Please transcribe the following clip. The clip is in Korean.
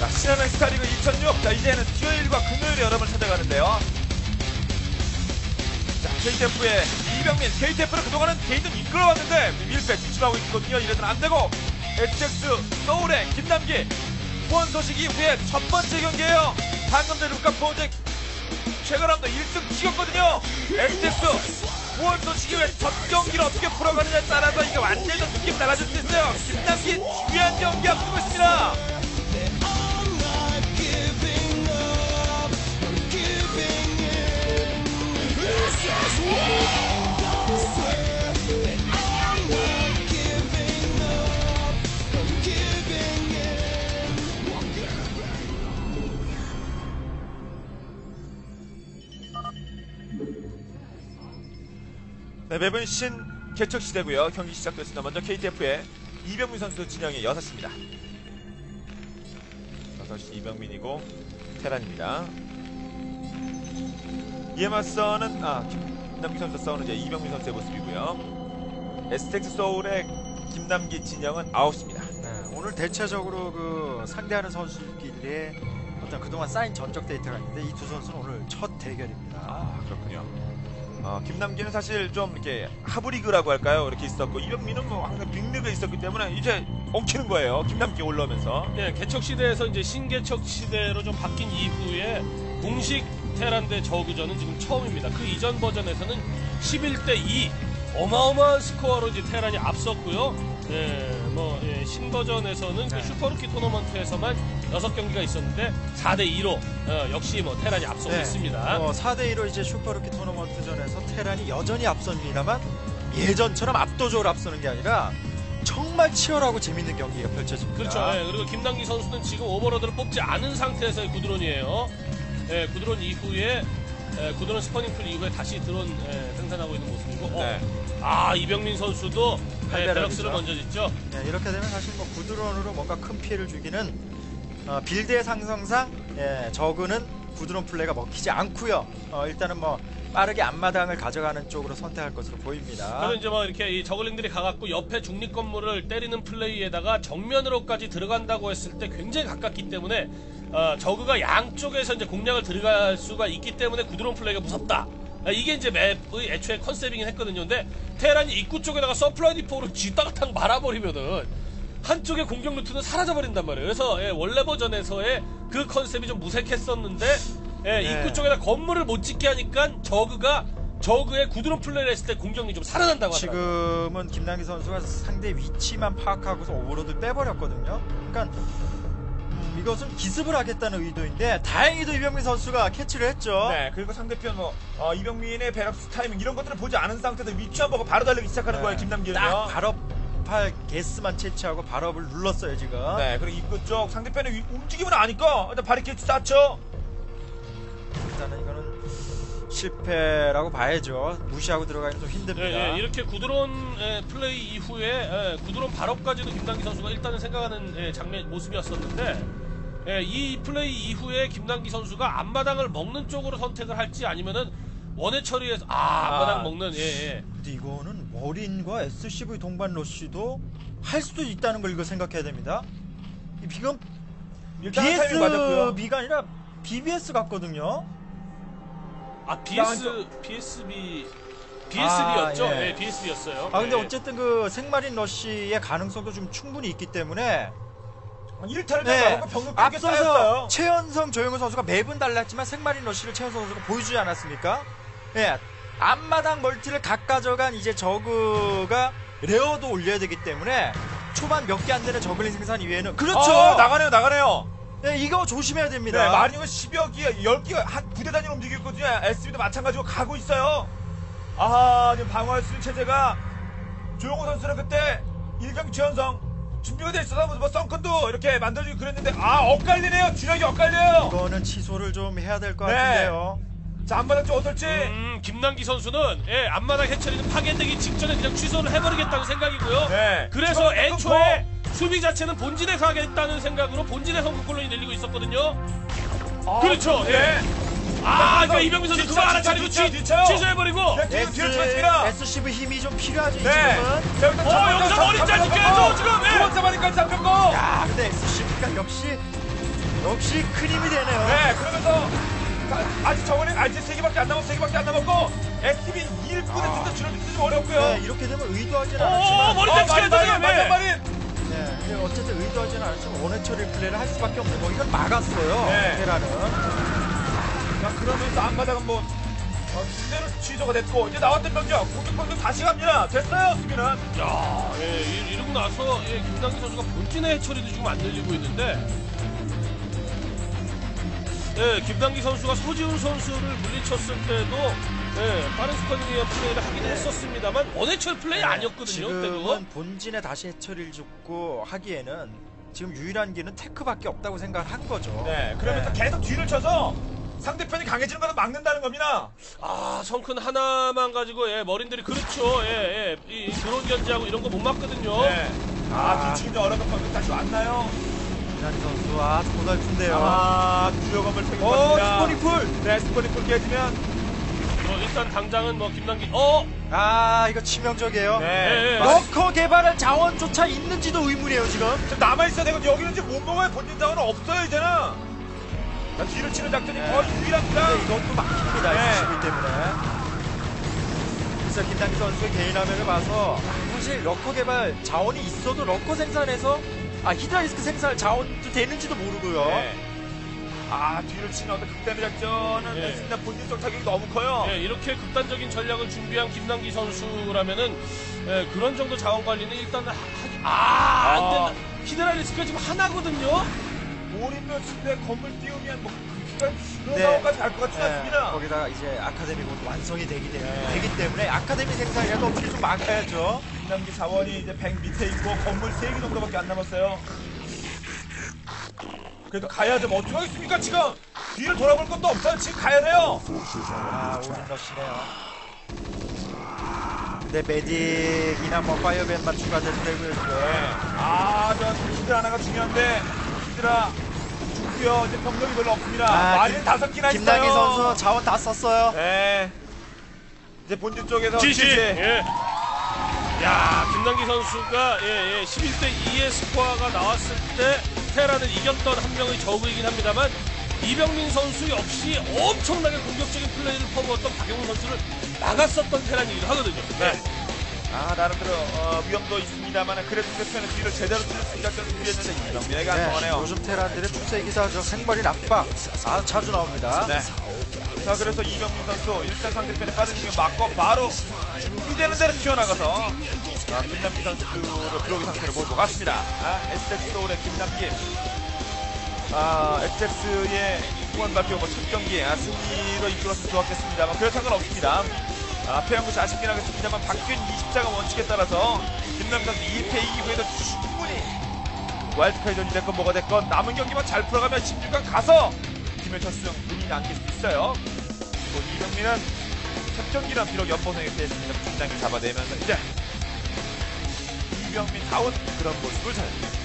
신한은행 스타리그 2006. 자, 이제는 수요일과 금요일에 여러분을 찾아가는데요. 자, KTF의 이병민. KTF는 그동안은 개인전 이끌어왔는데 밀배 주춤하고 있거든요. 이래서는 안되고 SX 서울의 김남기 후원 소식 이후에 첫 번째 경기예요. 방금 전에 루카 포제 최근함도 1등 찍었거든요. SX 후원 소식 이후에 첫 경기를 어떻게 풀어가느냐에 따라서 이게 완전히 느낌 달라질 수 있어요. 김남기 중요한 경기 앞두고 있습니다. 네, 맵은 신 개척 시대고요. 경기 시작됐습니다. 먼저 KTF의 이병민 선수 진영이 6시입니다. 6시 이병민이고 테란입니다. 이에 맞서는 김남기 선수 싸우는 이제 이병민 선수의 모습이고요. STX 서울의 김남기 진영은 9시입니다. 네, 오늘 대체적으로 그 상대하는 선수끼리의 어떤 그동안 쌓인 전적 데이터가 있는데 이 두 선수는 오늘 첫 대결입니다. 아, 그렇군요. 김남기는 사실 좀 이렇게 하브리그라고 할까요? 이렇게 있었고, 이병민은 뭐 항상 빅리그에 있었기 때문에 이제 엉키는 거예요. 김남기 올라오면서. 예, 개척 시대에서 이제 신개척 시대로 좀 바뀐 이후에 공식 테란 대 저그전은 지금 처음입니다. 그 이전 버전에서는 11대 2 어마어마한 스코어로 이제 테란이 앞섰고요. 신 버전에서는 그 슈퍼루키 토너먼트에서만 6경기가 있었는데 4대 2로 역시 뭐 테란이 앞서고 있습니다. 4대 2로 이제 슈퍼루키 토너먼트전에서 테란이 여전히 앞섭니다만 예전처럼 압도적으로 앞서는 게 아니라 정말 치열하고 재밌는 경기가 펼쳐집니다. 그렇죠. 그리고 김남기 선수는 지금 오버로드를 뽑지 않은 상태에서의 구드론이에요. 구드론 이후에 구드론 스퍼닝풀 이후에 다시 드론 생산하고 있는 모습이고 이병민 선수도 베럭스를 먼저 짓죠. 이렇게 되면 사실 뭐 구드론으로 뭔가 큰 피해를 주기는 빌드의 상성상 저그는 구드론 플레이가 먹히지 않고요. 일단은 뭐 빠르게 앞마당을 가져가는 쪽으로 선택할 것으로 보입니다. 그래서 이제 뭐 이렇게 이 저글링들이 가갖고 옆에 중립 건물을 때리는 플레이에다가 정면으로까지 들어간다고 했을 때 굉장히 가깝기 때문에 저그가 양쪽에서 이제 공략을 들어갈 수가 있기 때문에 구드론 플레이가 무섭다. 이게 이제 맵의 애초에 컨셉이긴 했거든요. 근데 테란이 입구 쪽에다가 서플라이 디포로 쥐땅탕 말아버리면은 한쪽의 공격 루트는 사라져버린단 말이에요. 그래서 원래 버전에서의 그 컨셉이 좀 무색했었는데 입구 쪽에다 건물을 못 짓게 하니까 저그의 구드론 플레이를 했을 때 공격이 좀 살아난다고 하더라고요. 지금은 김남기 선수가 상대 위치만 파악하고서 오버로드 빼버렸거든요. 그러니까 이것은 기습을 하겠다는 의도인데 다행히도 이병민 선수가 캐치를 했죠. 네, 그리고 상대편 이병민의 베럭스 타이밍 이런 것들을 보지 않은 상태에서 위치 한 보고 바로 달리기 시작하는 거예요. 김남기는요. 딱 발업할 게스만 채취하고 발업을 눌렀어요 지금. 네, 그리고 입구 쪽 상대편의 움직임을 아니까 일단 바리케이트 쌓죠. 일단은 이거는 실패라고 봐야죠. 무시하고 들어가기는 좀 힘듭니다. 이렇게 구드론 플레이 이후에 구드론 발업까지도 김남기 선수가 일단은 생각하는 장면 모습이었었는데 이 플레이 이후에 김남기 선수가 앞마당을 먹는 쪽으로 선택을 할지 아니면은 원해 처리해서 앞마당 먹는 근데 이거는 머린과 SCV 동반 러쉬도 할 수도 있다는 걸 이거 생각해야 됩니다. 지금 BSB가 아니라 BBS 같거든요. BSB였죠? 네, BSB였어요. 근데 어쨌든 그 생마린 러쉬의 가능성도 좀 충분히 있기 때문에 1타를 앞서서 최연성 조영우 선수가 매분 달랐지만 생마린 러쉬를 최연성 선수가 보여주지 않았습니까? 앞마당 멀티를 각 가져간 이제 저그가 레어도 올려야 되기 때문에 초반 몇 개 안 되는 저글링 생산 이외에는 그렇죠. 나가네요. 이거 조심해야 됩니다. 네, 마리오가 10여 기가 10기가 한 부대 단위로 움직이고 있거든요. SB도 마찬가지로 가고 있어요. 지금 방어할 수 있는 체제가 조용호 선수는 그때 1경기 최연성 준비가 돼 있어서 뭐 썬컨도 이렇게 만들어주고 그랬는데 엇갈리네요. 주력이 엇갈려요. 이거는 취소를 좀 해야 될 것 같은데요. 자, 앞마당 좀 어떨지. 김남기 선수는 앞마당 해처리는 파괴되기 직전에 그냥 취소를 해버리겠다는 생각이고요. 그래서 애초에 수비 자체는 본진에서 하겠다는 생각으로 본진의 성공골론이 내리고 있었거든요. 그렇죠. 그러니까 이병민 선수 그거 하나 차리고 취소해버리고. SCV 힘이 좀 필요하죠. 지금은. 여기서 머리 잘지켜야죠 지금. 두 번째 마리까지 잡혔고. 근데 SCV가 역시 역시 큰 힘이 되네요. 네, 그러면서 아직 저번에 아직 3개밖에 안 남았고 3개밖에 안 남았고 STV 1분에 줄어들기 좀 어렵고요. 네, 이렇게 되면 의도하진 오, 않았지만 머리 땡치게 되네요. 마린. 네, 근데 어쨌든 의도하지는 않았지만 원해 처리 플레이를 할 수밖에 없는 거. 이건 막았어요. 네. 테라는. 자, 그러면서 앞마당 한번 그대로 취소가 됐고 이제 나왔던 병력 공격병력 다시 갑니다. 됐어요, 수비는. 야, 예, 이러고 나서 예, 김남기 선수가 본진의 해처리도 지금 안 늘리고 있는데, 예, 김남기 선수가 소지훈 선수를 물리쳤을 때도 예, 빠른 스쿼딩에 의한 플레이를 하긴 했었습니다만 원해철 플레이 아니었거든요. 그때도. 지금은 본진에 다시 해처리를 줍고 하기에는 지금 유일한 길은 테크밖에 없다고 생각을 한 거죠. 네, 그러면서 계속 뒤를 쳐서 상대편이 강해지는 것을 막는다는 겁니다. 아, 성큰 하나만 가지고 예, 머린들이 그렇죠. 예, 예, 이 드론 견제하고 이런 거 못 막거든요. 네. 뒤치기 좀 어려운 병력 다시 왔나요? 이난희 선수 아주 고달픈데요. 주요 건물 챙겼습니다. 스포니풀. 네, 스포니풀 깨지면 일단 당장은 뭐 김남기 이거 치명적이에요. 네. 예, 러커 개발할 자원조차 있는지도 의문이에요 지금. 좀 남아있어야 되고 여기는 지금 못 먹어야 본진 자원은 없어요 이제는. 자, 뒤를 치는 작전이 거의 유일합니다. 근데 이것도 막힙니다. 네. SCV 때문에. 그래서 김남기 선수의 개인 화면을 봐서 사실 러커 개발 자원이 있어도 러커 생산해서 히드라리스크 생산 자원도 되는지도 모르고요. 네. 뒤를 치는 어떤 극단의 작전은 네. 했습니다. 본진적 타격이 너무 커요. 예, 이렇게 극단적인 전략을 준비한 김남기 선수라면은 예, 그런 정도 자원 관리는 일단 안 된다. 히드라리스크가 지금 하나거든요. 올인도 침대 건물 띄우면 뭐 그런 네. 상황까지 갈 것 같지 않습니다. 거기다가 이제 아카데미 곧 완성이 되기 때문에 아카데미 생산이라도 어떻게 좀 막아야죠. 김남기 자원이 이제 100 밑에 있고 건물 3개 정도밖에 안 남았어요. 그래도 가야죠. 뭐 어떡하겠습니까 지금. 뒤를 돌아볼 것도 없어요. 지금 가야 돼요. 오진 러시네요. 근데 메딕이나 뭐 파이어밴만 추가돼도 되고요. 저 히드라 하나가 중요한데 히드라 죽고요. 이제 병력이 별로 없습니다. 마린 5개나 있어요. 김남기 선수 자원 다 썼어요. 네. 이제 본진 쪽에서 지지. 예. 야, 김남기 선수가 11대 2의 스코어가 나왔을 때 테라는 이겼던 한 명의 적이긴 합니다만 이병민 선수 역시 엄청나게 공격적인 플레이를 퍼부었던 박영훈 선수를 막았었던 테란이기도 하거든요. 네. 나름대로 위험도 있습니다만 그래도 상대편의 뒤를 제대로 칠 수 있다 준비했는데 이병민에게 안 통하네요. 요즘 테란들의 축세 기사죠. 생발인 압박 자주 나옵니다. 네. 자, 그래서 이병민 선수 일단 상대편에 빠른 공격 맞고 바로 준비되는 대로 튀어나가서 김남기 선수를 들어오기 상태로 몰고 갔습니다. SX 서울의 김남기. SX의 후원 발표 첫 경기 승리로 이끌어서 좋았겠습니다만 그럴 상관없습니다. 패양구시 아쉽긴 하겠습니다만 바뀐 20자가 원칙에 따라서 김남기 선수 2패 이후에도 충분히 와일드카드전이 됐건 뭐가 됐건 남은 경기만 잘 풀어가면 16강 가서 팀의 첫 승 의미를 안길 수 있어요. 이병민은 첫 경기는 비록 연보성에 패했습니다. 중장기 잡아내면서 이제 이병민 다운 그런 모습을 잘